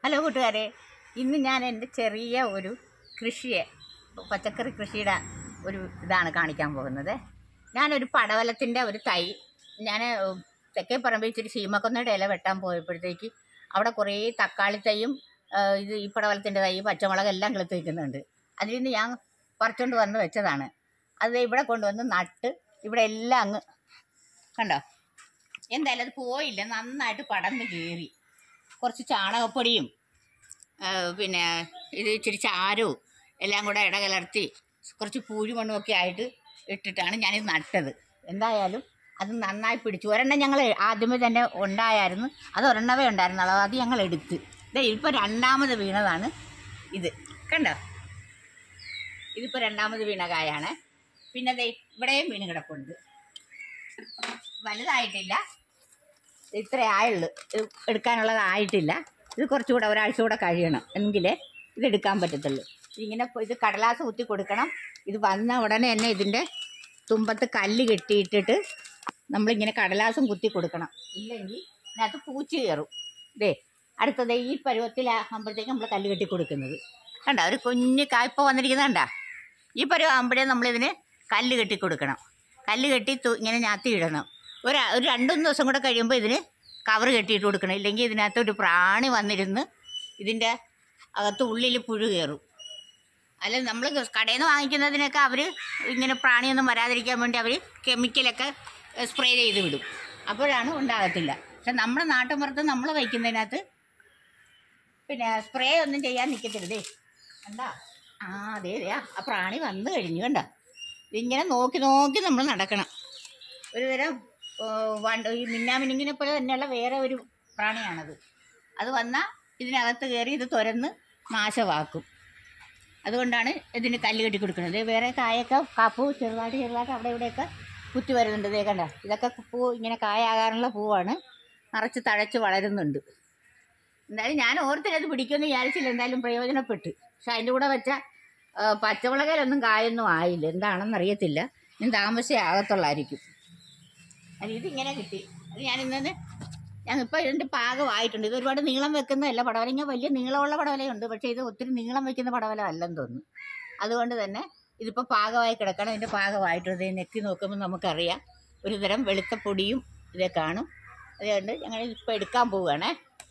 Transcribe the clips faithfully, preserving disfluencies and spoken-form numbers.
Hello കൂട്ടുകാരെ, ഇന്ന് ഞാൻ എൻ്റെ ചെറിയ ഒരു കൃഷിയെ പച്ചക്കറി കൃഷിയുടെ ഒരു ഇതാണ് കാണിക്കാൻ പോകുന്നത്. ഞാനൊരു പടവലത്തിൻ്റെ ഒരു തൈ ഞാൻ തെക്കേ പറമ്പിൽ ഇച്ചിരി ശീമക്കൊന്നയുടെ ഇല വെട്ടാൻ പോയപ്പോഴത്തേക്ക് അവിടെ കുറേ തക്കാളി തൈയും ഇത് ഈ പടവലത്തിൻ്റെ തൈ പച്ചമുളക് എല്ലാം കിളുത്ത് വയ്ക്കുന്നുണ്ട്. അതിൽ നിന്ന് ഞാൻ പറിച്ചുകൊണ്ട് വന്ന് വെച്ചതാണ്. അത് ഇവിടെ കൊണ്ടുവന്ന് നട്ട് ഇവിടെ എല്ലാം അങ്ങ് കണ്ടോ. എന്തായാലും അത് പോയില്ല, നന്നായിട്ട് പടർന്ന് കയറി. കുറച്ച് ചാണകപ്പൊടിയും പിന്നെ ഇത് ഇച്ചിരി ചാരവും എല്ലാം കൂടെ ഇടകലർത്തി കുറച്ച് പൂഴിമണ്ണും ഒക്കെ ആയിട്ട് ഇട്ടിട്ടാണ് ഞാനിത് നട്ടത്. എന്തായാലും അത് നന്നായി പിടിച്ചു. ഒരെണ്ണം ഞങ്ങൾ ആദ്യമേ തന്നെ ഉണ്ടായിരുന്നു, അത് ഒരെണ്ണവേ ഉണ്ടായിരുന്നുള്ളൂ, അത് ഞങ്ങൾ എടുത്ത്. ഇതേ ഇപ്പോൾ രണ്ടാമത് വീണതാണ് ഇത്, കണ്ടോ. ഇതിപ്പോൾ രണ്ടാമത് വീണ കായാണ്. പിന്നെ ദേ ഇവിടെയും വീണ് കിടപ്പുണ്ട്. വലുതായിട്ടില്ല, ഇത്രേ ആയുള്ളൂ, എടുക്കാനുള്ളതായിട്ടില്ല. ഇത് കുറച്ചുകൂടെ ഒരാഴ്ച കൂടെ കഴിയണം എങ്കിലേ ഇതെടുക്കാൻ പറ്റത്തുള്ളൂ. ഇങ്ങനെ ഇത് കടലാസ് കുത്തി കൊടുക്കണം. ഇത് വന്ന ഉടനെ തന്നെ ഇതിൻ്റെ തുമ്പത്ത് കല്ല് കെട്ടിയിട്ടിട്ട് നമ്മളിങ്ങനെ കടലാസും കുത്തി കൊടുക്കണം. ഇല്ലെങ്കിൽ ഇതിനകത്ത് പൂച്ച കയറും. ഇതേ അടുത്തത് ഈ പരുവത്തിലാകുമ്പോഴത്തേക്ക് നമ്മൾ കല്ല് കെട്ടി കൊടുക്കുന്നത് കണ്ടോ. ഒരു കുഞ്ഞ് കായ്പ വന്നിരിക്കുന്നത് കണ്ടോ. ഈ പരുവാകുമ്പോഴേ നമ്മളിതിന് കല്ല് കെട്ടി കൊടുക്കണം. കല്ല് കെട്ടി ഇങ്ങനെ ഞാത്തി ഇടണം. ഒരു ഒരു രണ്ടുമൂന്ന് ദിവസം കൂടെ കഴിയുമ്പോൾ ഇതിന് കവർ കെട്ടിയിട്ട് കൊടുക്കണം. ഇല്ലെങ്കിൽ ഇതിനകത്ത് ഒരു പ്രാണി വന്നിരുന്ന് ഇതിൻ്റെ അകത്ത് ഉള്ളിൽ പുഴു കയറും. അല്ല, നമ്മൾ കടയിൽ നിന്ന് വാങ്ങിക്കുന്നതിനൊക്കെ അവർ ഇങ്ങനെ പ്രാണിയൊന്നും വരാതിരിക്കാൻ വേണ്ടി അവർ കെമിക്കലൊക്കെ സ്പ്രേ ചെയ്ത് വിടും. അപ്പോഴാണ് ഉണ്ടാകത്തില്ല. പക്ഷെ നമ്മുടെ നാട്ടിൻപുറത്ത് നമ്മൾ വയ്ക്കുന്നതിനകത്ത് പിന്നെ സ്പ്രേ ഒന്നും ചെയ്യാൻ നിൽക്കത്തില്ലേ. കണ്ടാ, ആ അതെ അതെ ആ പ്രാണി വന്നു കഴിഞ്ഞു. കണ്ടോ. ഇതിങ്ങനെ നോക്കി നോക്കി നമ്മൾ നടക്കണം. ഒരു തരം വണ്ട് ഈ മിന്നാമിനിങ്ങിനെ പോലെ തന്നെയുള്ള വേറെ ഒരു പ്രാണിയാണത്. അത് വന്നാൽ ഇതിനകത്ത് കയറി ഇത് തുരന്ന് നാശമാക്കും. അതുകൊണ്ടാണ് ഇതിന് കല്ല് കെട്ടി കൊടുക്കുന്നത്. വേറെ കായൊക്കെ കാപ്പൂ ചെറുതായിട്ട് ചെറുതായിട്ട് അവിടെ ഇവിടെയൊക്കെ കുത്തി വരുന്നുണ്ട്. ഇതേ കണ്ട, ഇതൊക്കെ പൂ ഇങ്ങനെ കായാകാനുള്ള പൂവാണ്, നിറച്ച് തഴച്ച് വളരുന്നുണ്ട്. എന്തായാലും ഞാൻ ഓർത്തിനത് പിടിക്കുമെന്ന് വിചാരിച്ചില്ല. എന്തായാലും പ്രയോജനപ്പെട്ട്. പക്ഷെ അതിൻ്റെ കൂടെ വെച്ച പച്ചമുളകിലൊന്നും കായൊന്നും ആയില്ല. എന്താണെന്നറിയത്തില്ല, ഞാൻ താമസമേ ആകത്തുള്ളായിരിക്കും. അത് ഇതിങ്ങനെ കിട്ടി. അത് ഞാനിന്ന് ഞങ്ങളിപ്പോൾ ഇതിൻ്റെ പാകമായിട്ടുണ്ട്. ഇത് ഒരുപാട് നീളം വെക്കുന്നതല്ല പടവല. ഇങ്ങനെ വലിയ നീളമുള്ള പടവലയുണ്ട്, പക്ഷേ ഇത് ഒത്തിരി നീളം വയ്ക്കുന്ന പടവല അല്ലെന്ന് തോന്നുന്നു. അതുകൊണ്ട് തന്നെ ഇതിപ്പോൾ പാകമായി കിടക്കണം. ഇതിൻ്റെ പാകമായിട്ടുണ്ട്. നെക്കി നോക്കുമ്പോൾ നമുക്കറിയാം ഒരു തരം വെളുത്ത പൊടിയും ഇതേ കാണും. അതുകൊണ്ട് ഞങ്ങൾ ഇപ്പോൾ എടുക്കാൻ പോവുകയാണേ.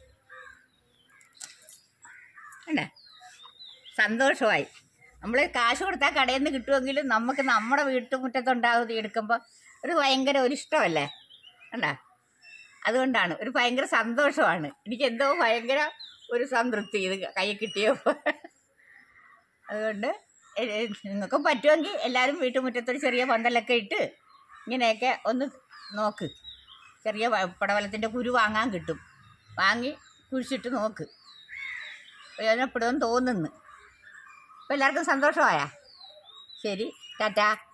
വേണ്ടേ, സന്തോഷമായി. നമ്മൾ കാശ് കൊടുത്താൽ കടയിൽ നിന്ന് കിട്ടുമെങ്കിലും നമുക്ക് നമ്മുടെ വീട്ടുമുറ്റത്തുണ്ടാകുന്നത് എടുക്കുമ്പോൾ ഒരു ഭയങ്കര ഒരു ഇഷ്ടമല്ലേ. കണ്ടാ, അതുകൊണ്ടാണ് ഒരു ഭയങ്കര സന്തോഷമാണ്. എനിക്ക് എന്തോ ഭയങ്കര ഒരു സംതൃപ്തി ഇത് കൈ കിട്ടിയപ്പോൾ. അതുകൊണ്ട് നിങ്ങൾക്കും പറ്റുമെങ്കിൽ എല്ലാവരും വീട്ടുമുറ്റത്തൊരു ചെറിയ പന്തലൊക്കെ ഇട്ട് ഇങ്ങനെയൊക്കെ ഒന്ന് നോക്ക്. ചെറിയ പടവലത്തിൻ്റെ കുരു വാങ്ങാൻ കിട്ടും. വാങ്ങി കുഴിച്ചിട്ട് നോക്ക്, പ്രയോജനപ്പെടുമെന്ന് തോന്നുന്നു. അപ്പോൾ എല്ലാവർക്കും സന്തോഷമായാ? ശരി, ടാറ്റാ.